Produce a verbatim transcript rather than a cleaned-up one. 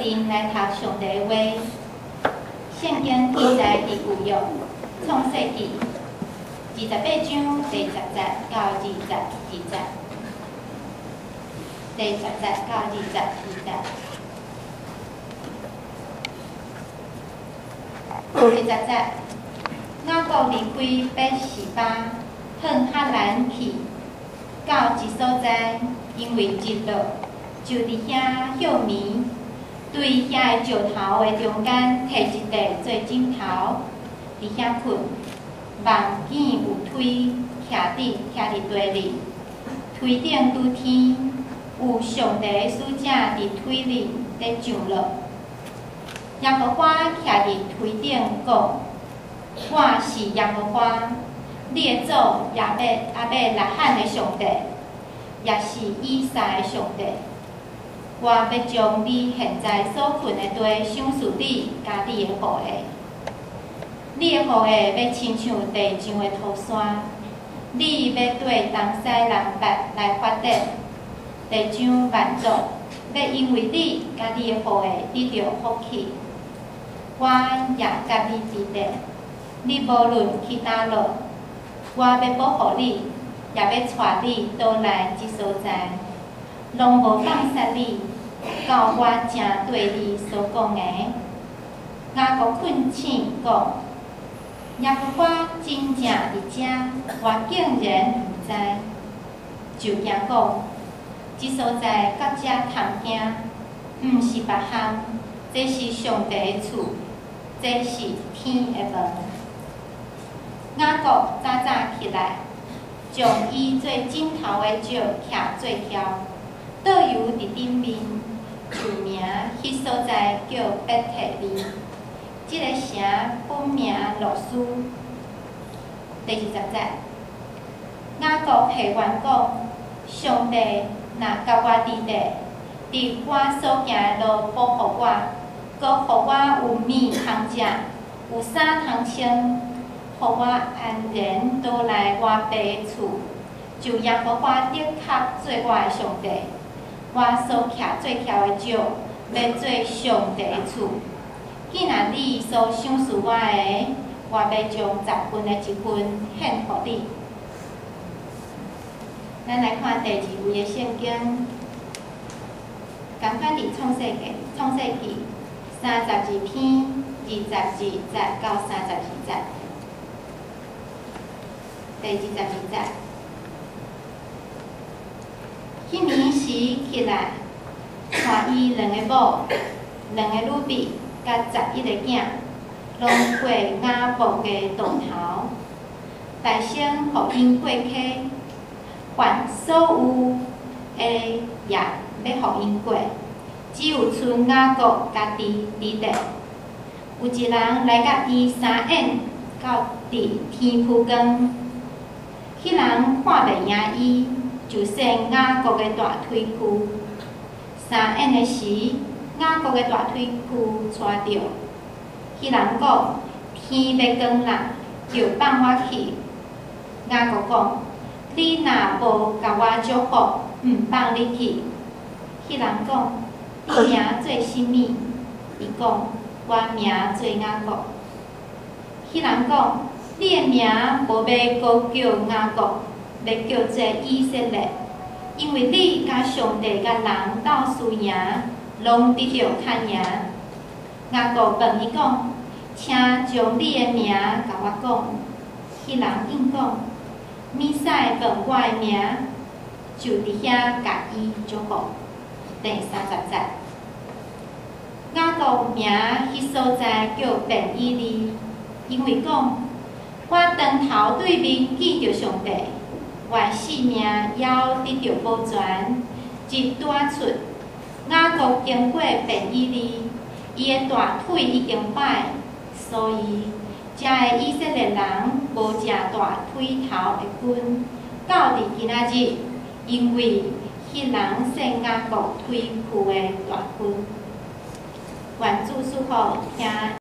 定来读上帝的话。圣经记载伫旧约创世纪二十八章第十节到二十二节，第十节到二十二节。第十节，雅各离开伯示巴，向哈兰去，到一所在，因为日落，就伫遐休眠。对遐个石头的中间，摕一块做枕头，伫遐困。望见有推徛伫徛伫地里，推顶拄天，有上帝的使者伫推里咧上落。耶和华徛伫推顶讲：“我是耶和华，你的祖亚伯阿伯拉罕的上帝，也是以撒的上帝。我要将你现在所困的地赏赐你家己的后裔。你的后裔要亲像地上的土山，你要对东西南北来发展，地上万族要因为你家己的后裔得到福气。我也甲你伫地，你无论去倒落，我要保护你，也要带你倒来即所在，拢无放杀你。到我正对你所讲的，雅各困醒讲：耶和华真正伫遮，我竟然毋知。就惊讲，即所在到遮探惊，毋是别项，这是上帝的厝，这是天的门。雅各早早起来，将伊做枕头的石徛做条，倒油伫顶面。就名迄所在叫伯特利，即、这个城本名罗斯。第二十节，雅各下愿讲：上帝若甲我伫地，伫我所行的路保护我，阁互我有米通食，有衫通穿，互我安然倒来我爸的厝，就耶和华的确做我的上帝。我所徛做条的石，要做上帝的厝。既然你所赏赐我的，我要将十分的一分献予你。咱来看第二位的圣经，同款伫创世纪，创世纪三十二篇二十二节到三十二节。第二十二节。迄年时起来，带伊两个某、两个女婢，甲十一个囝，拢过雅博的渡头。大声互因过溪，凡所有的也要互因过，只有剩雅各家己伫地。有一人来甲伊相宴，到伫天铺光，迄人看袂赢伊。就伸雅各的大腿躯，相宴的时，雅各的大腿躯抓着。迄人讲：天要光啦，就放我去。雅各讲：你若无甲我祝福，毋放你去。迄人讲：你名做甚物？伊讲：我名做雅各。迄人讲：你的名无要搁叫雅各。要叫做以色列，因为你甲上帝甲人斗输赢，拢得到看赢。雅各问伊讲：请将你的名甲我讲。迄人应讲：米使问我的名，就伫遐甲伊祝福。第三十节，雅各名迄所在叫便以利，因为讲：我当头对面见着上帝。我性命要得到保全，一带出雅各经过便以利，伊的大腿已经歹，所以遮的以色列人无食大腿头的菌，到伫今仔日，因为迄人生雅各腿躯的大菌。愿主赐福听。